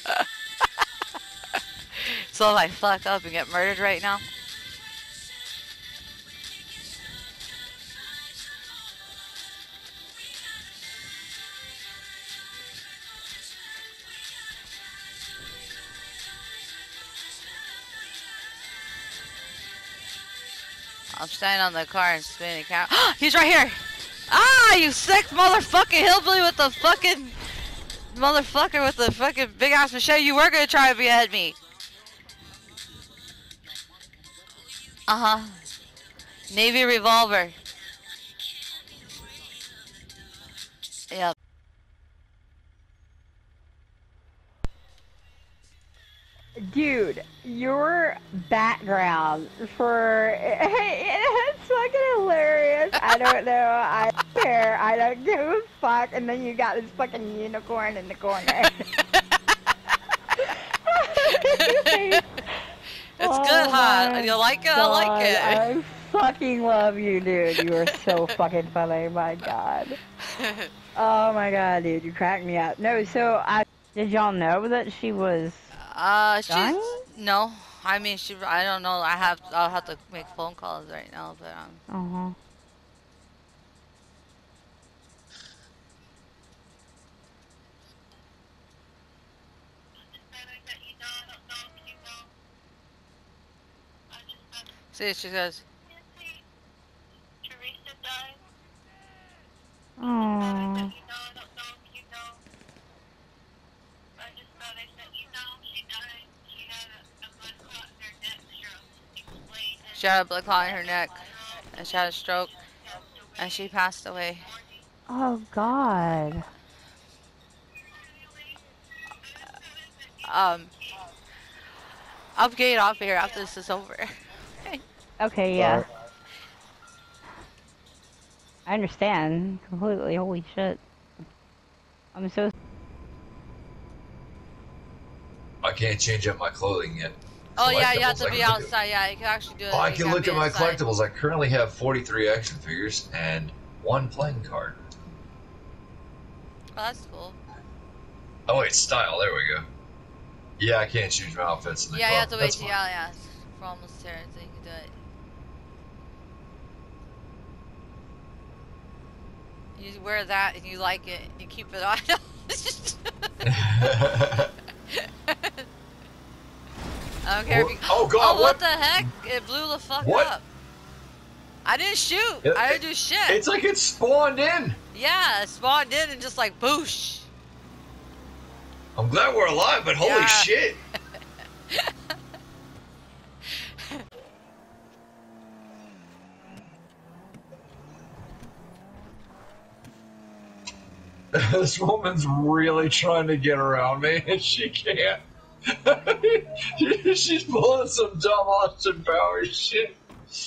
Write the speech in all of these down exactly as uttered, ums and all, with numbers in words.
So if I fuck up and get murdered right now? I'm standing on the car and spinning out. He's right here! Ah, you sick motherfucking hillbilly with the fucking motherfucker with the fucking big ass machete. You were gonna try to behead me. Uh huh. Navy revolver. Yep. Dude, your background for it's fucking hilarious. I don't know. I don't care. I don't give a fuck. And then you got this fucking unicorn in the corner. It's oh good, huh? You like it? God, I like it. I fucking love you, dude. You are so fucking funny. My God. Oh my God, dude, you cracked me up. No, so I did y'all know that she was. Uh, she's dying? no. I mean, she. I don't know. I have. I'll have to make phone calls right now, but um. Uh huh. See, she goes. Aww. She had a blood clot in her neck, and she had a stroke, and she passed away. Oh God. Um, I'll get off here after this is over. Okay, yeah. I understand completely. Holy shit. I'm so. I can't change up my clothing yet. Oh yeah, you have to be outside. Yeah, you can actually do it. Oh, I can look at my inside. collectibles. I currently have forty-three action figures and one playing card. Oh, that's cool. Oh wait, style. There we go. Yeah, I can't change my outfits in the Yeah, club. you have to wait That's till fine. yeah, yeah. We're almost there, so you can do it. You wear that and you like it, and you keep it on. I don't care if you. Oh God! Oh, what, what the heck? It blew the fuck What? up. I didn't shoot. It, I it, didn't do shit. It's like it spawned in. Yeah, it spawned in and just like boosh. I'm glad we're alive, but holy Yeah. shit! This woman's really trying to get around me, and she can't. She's pulling some dumb Austin Powers shit.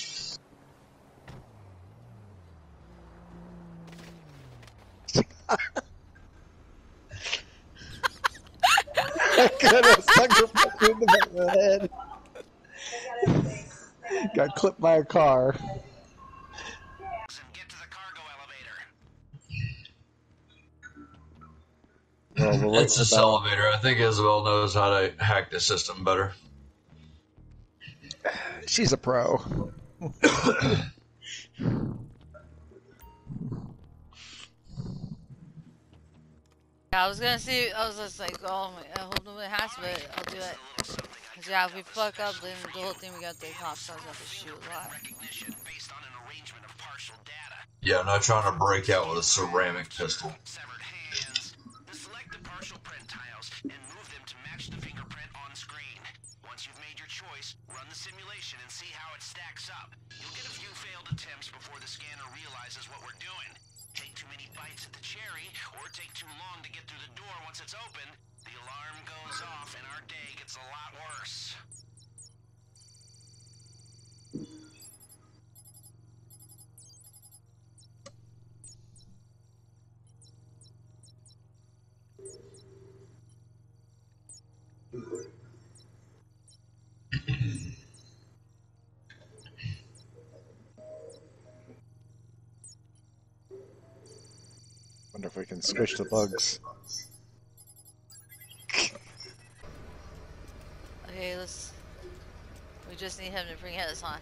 I could have stuck her foot in the back of the head. Got clipped by a car. Well, we're It's this elevator. I think Isabel knows how to hack the system better. She's a pro. Yeah, I was gonna see. I was just like, oh my, I hope nobody has to, but I'll do it. Cause yeah, if we fuck up, then the whole thing we got the cops. So I have to shoot a lot. Yeah, I'm not trying to break out with a ceramic pistol. Wonder if we can squish the bugs. Okay, let's. We just need him to bring his on.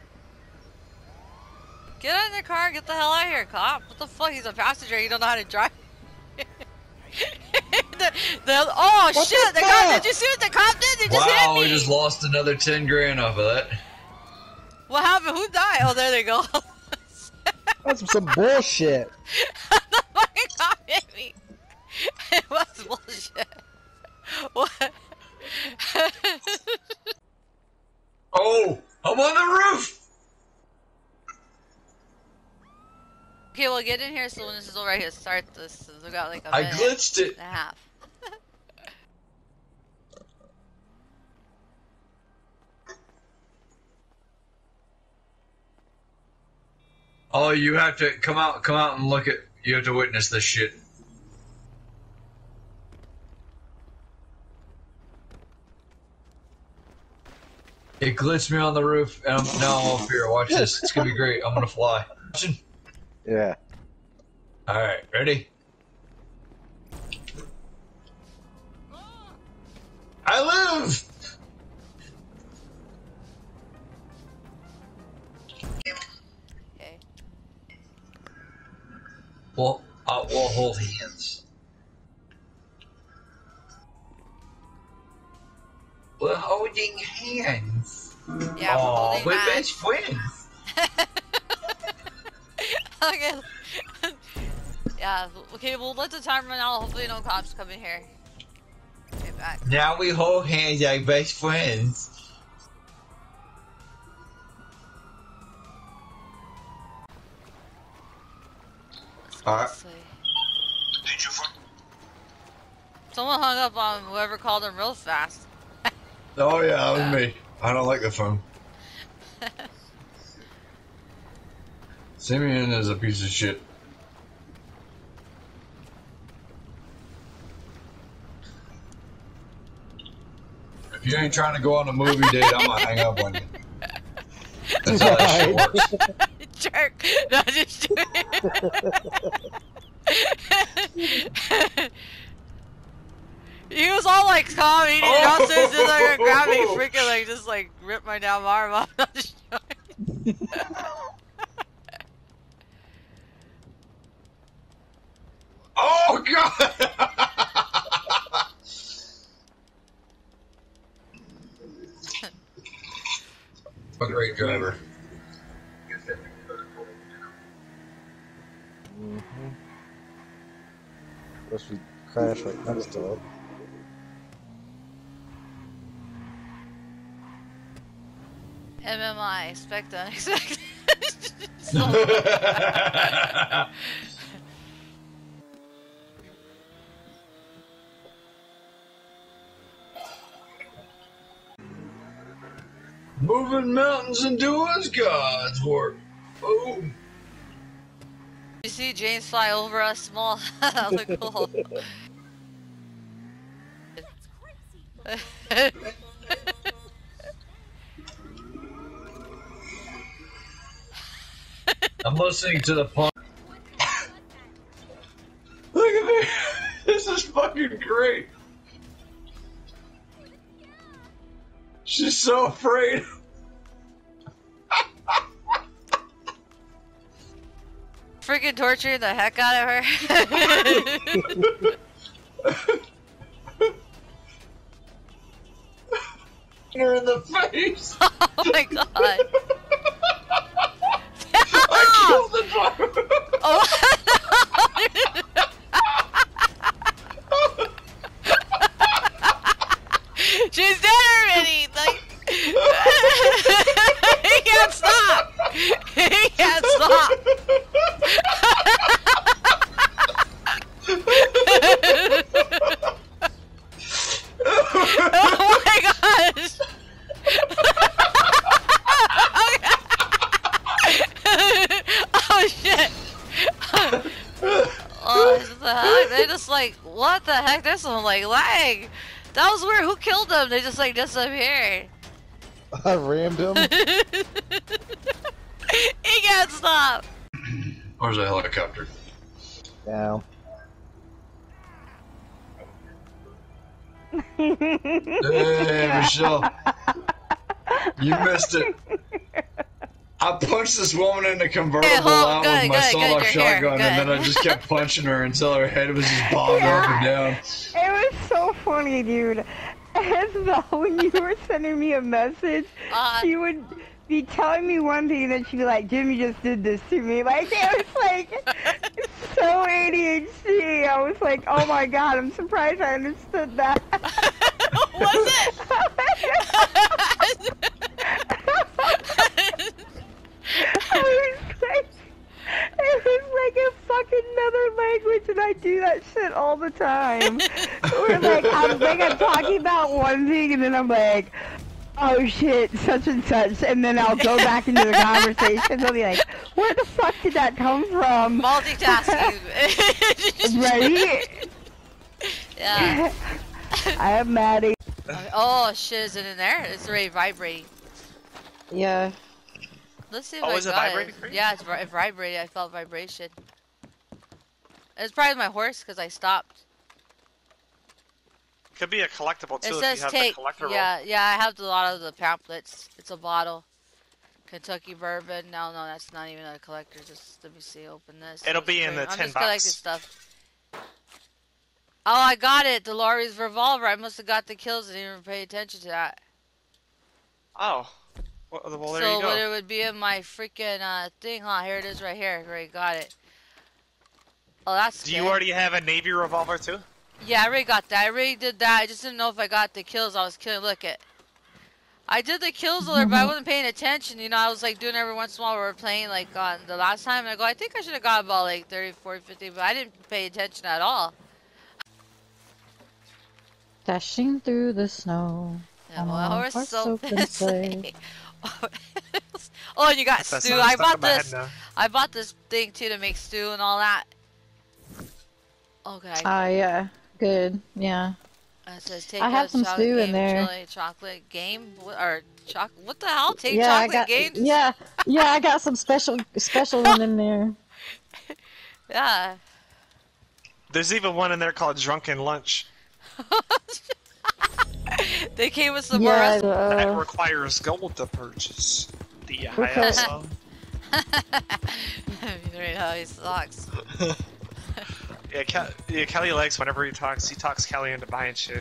Get in the car and get the hell out of here, cop. What the fuck? He's a passenger. You don't know how to drive. the, the, oh What shit! the The cop. fuck? Did you see what the cop did? They just Wow, hit me. we just lost another ten grand off of that. What happened? Who died? Oh, there they go. That's some bullshit. The fucking cop hit me. It was bullshit. What? Oh, I'm on the roof. Okay, well, get in here so when this is over, I can start this. We got like a I minute glitched it. and a half. Oh, you have to come out, come out and look at. You have to witness this shit. It glitched me on the roof, and I'm, now I'm up here. Watch this. It's gonna be great. I'm gonna fly. Yeah. All right, ready? I live. Okay. Well, uh, we'll hold hands. We're holding hands. Yeah, we're Aw, holding we're hands. best friends. Okay. Yeah. Okay. We'll let the time run out. Hopefully, no cops come in here. Okay, back. Now we hold hands like best friends. Let's go Alright. this way. Someone hung up on whoever called him real fast. Oh yeah, that was me. I don't like the phone. Simeon is a piece of shit. If you ain't trying to go on a movie date, I'm gonna hang up on you. That's how that shit works. Jerk. No, just do it. He was all like calm, eating Oh. downstairs, and like grab me, freaking like just like rip my damn arm off. Oh god! A great driver. Mm-hmm. Guess we crash right next to it. M M I, expect the unexpected. So, Moving mountains and doing God's work. Boom. you see James fly over us small. That look cool. I'm listening to the punk. Look at me. This is fucking great. She's so afraid. Freaking torturing the heck out of her. Her in the face. Oh my god. I killed the driver. Oh. She's dead already. Like he can't stop. He can't stop. Oh my gosh. Oh shit. Oh, what the heck? They just like, what the heck? There's some like lag. That was weird. Who killed them? They just like disappeared. I rammed him. He can't stop. Where's the helicopter? Down. Hey, Michelle. You missed it. I punched this woman in the convertible Hey, hold- out good, with my good, sawed-off good, you're here, shotgun, and then good. I just kept punching her until her head was just bobbed Yeah. up and down. It was so funny, dude. Isabel, when you were sending me a message, Uh, she would be telling me one thing, and then she'd be like, Jimmy just did this to me. Like, it was like, so A D H D. I was like, oh my god, I'm surprised I understood that. was it? I was like, it was like a fucking another language, and I do that shit all the time. Where like I'm like I'm talking about one thing, and then I'm like, oh shit, such and such, and then I'll go back into the conversation. I'll be like, where the fuck did that come from? Multitasking. Right? Yeah. I am Maddie. Oh shit, is it in there? It's already vibrating. Yeah. Let's see if Oh, I is it got vibrating for you? Yeah, it's vi- it vibrated. I felt vibration. It's probably my horse because I stopped. Could be a collectible too It if says you have take. the collectible. Yeah, yeah, I have a lot of the pamphlets. It's a bottle. Kentucky bourbon. No, no, that's not even a collector. Just let me see. Open this. It'll Let's be in bring- the I'm tin just collecting box. stuff. Oh, I got it. Dolores revolver. I must have got the kills and didn't even pay attention to that. Oh. Well, well there so you go. what it would be in my freaking uh, thing, huh? Here it is right here. Already got it. Oh, that's Do you good. already have a Navy revolver too? Yeah, I already got that. I already did that. I just didn't know if I got the kills I was killing. Look it. I did the kills alert, but I wasn't paying attention. You know, I was like doing every once in a while we were playing like on the last time. And I go, I think I should have got about like thirty, forty, fifty, but I didn't pay attention at all. Dashing through the snow. Yeah, on well, a horse horse so open sleigh. busy. Oh, and you got That stew. song's I stuck bought in my head this. now. I bought this thing too to make stew and all that. Okay. Ah, yeah. Good. Yeah. It says take I have a some chocolate stew in game, there. Chili, chocolate game, what, or choc? What the hell? Take yeah, I chocolate got. games? Yeah, yeah. I got some special, special one in there. Yeah. There's even one in there called Drunken Lunch. They came with some more Yeah. recipes. That Uh, requires gold to purchase. The What's high that? song. You know how he sucks. Yeah, Ke yeah, Kelly likes whenever he talks. He talks Kelly into buying shit.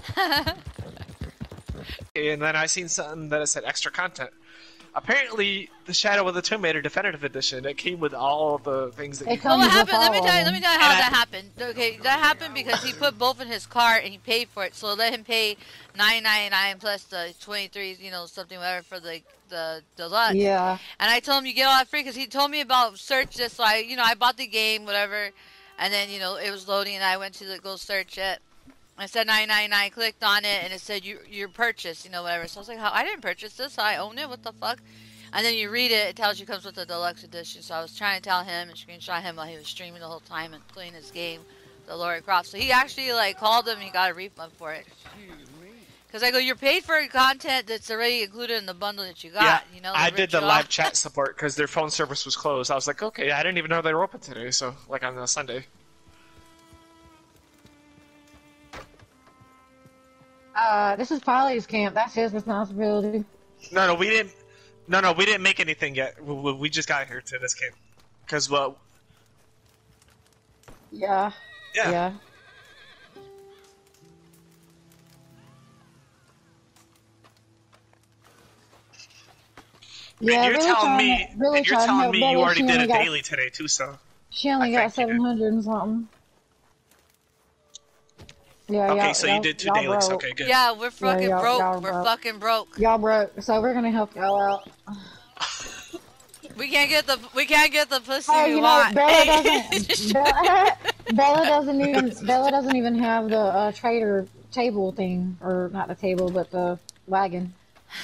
And then I seen something that it said extra content. Apparently, the Shadow of the Tomb Raider Definitive Edition. It came with all the things that It you. comes- Well, what with happened? Let me all tell you. of Let me them. tell you how And I- that happened. Okay, that happened because he put both in his cart and he paid for it. So let him pay nine ninety-nine plus the twenty-three, you know, something whatever for the the deluxe. yeah. And I told him you get all that free because he told me about search this. So I, you know, I bought the game, whatever, and then you know it was loading and I went to the, go search it. I said nine ninety-nine, clicked on it, and it said you your purchase, you know, whatever. So I was like, how? I didn't purchase this. I own it. What the fuck? And then you read it, it tells you it comes with the deluxe edition. So I was trying to tell him and screenshot him while he was streaming the whole time and playing his game, the Lara Croft. So he actually like called him and he got a refund for it. Because I go, you're paid for content that's already included in the bundle that you got. Yeah, you know, I they did ripped the you live off. chat support because their phone service was closed. I was like, okay, I didn't even know they were open today. So, like on a Sunday. Uh, this is Polly's camp. That's his responsibility. No, no, we didn't. No, no, we didn't make anything yet. We, we- we just got here to this camp. Cause well, Yeah. yeah. Yeah. And Yeah, you're really telling trying me, to- really and you're trying to telling help me Bella. you already She did only a got- daily today too. So She only I got think you did. seven hundred and something. Yeah, okay, y'all- so you y'all- did two y'all dailies. broke. Okay, good. Yeah, we're fucking y'all- broke. y'all we're broke. fucking broke. Y'all broke, so we're gonna help y'all out. We can't get the we can't get the pussy Oh, we you know, want. Bella doesn't. Bella, Bella doesn't even. Bella doesn't even have the uh, trader table thing, or not the table, but the wagon.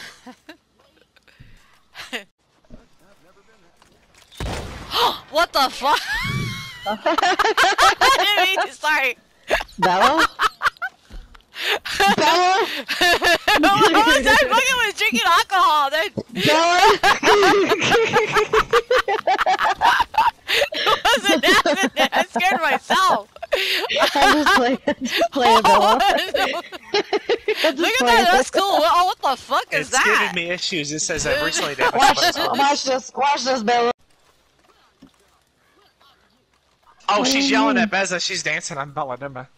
What the fuck? I didn't mean to. Sorry. Bella. Bella. I was I fucking was drinking alcohol. Then Bella. it wasn't happening. I scared myself. I'm just playing, just playing Bella. Just Look at play that. it. That's cool. Oh, what the fuck is It's that? giving me issues. It says I've recently damaged Watch my this, phone. watch this, watch this, Bella. Oh, What do she's you yelling mean? at Bez as she's dancing. I'm Bella, never mind.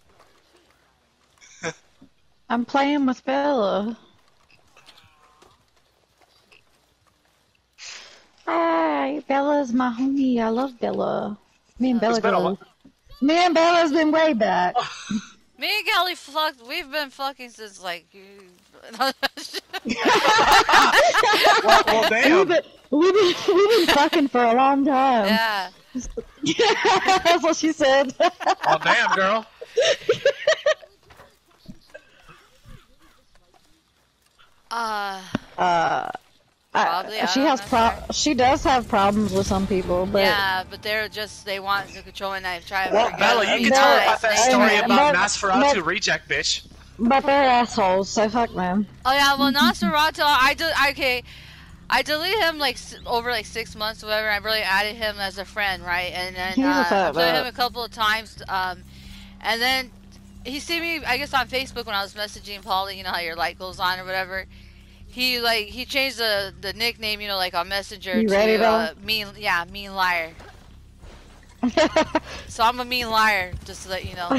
I'm playing with Bella. Hi, Bella's my homie. I love Bella. Me and Bella It's been a go. while. Me and Bella's been way back. Me and Kelly fucked. We've been fucking since like. Well, well, We've damn. been, we've been, we've been fucking for a long time. yeah. That's what she said. Well, damn, girl. Uh. Uh, Probably, I, I she don't has know, pro. sorry. She does have problems with some people, but Yeah, but they're just they want to control and I try. Well, to Bella, you can No, tell her about that I- story I- about but- Nosferatu but- reject, bitch. but they're assholes. So fuck them. Oh yeah, well Nosferatu, I do. Okay, I deleted him like s- over like six months, or whatever. I really added him as a friend, right? And then He's a uh, I fat played him butt. a couple of times, um, and then he see me, I guess, on Facebook when I was messaging Paulie. You know how your light goes on or whatever. He like he changed the the nickname, you know, like on Messenger You to ready, uh, Bella? mean, yeah, mean liar. So I'm a mean liar, just to let you know.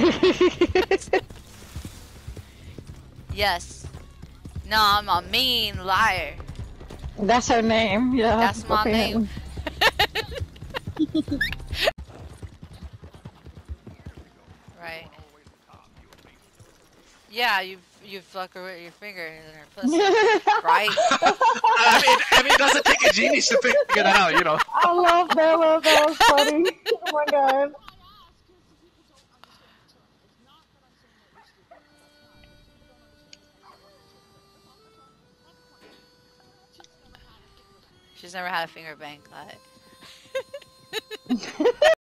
Yes. No, I'm a mean liar. That's her name. Yeah. That's my apparently. name. Right. Yeah, you you fuck her with your finger in her pussy, right? I mean, I mean, it doesn't take a genius to figure that out, you know. I love Bella. That was funny. Oh my god. She's never had a finger bang. Got it.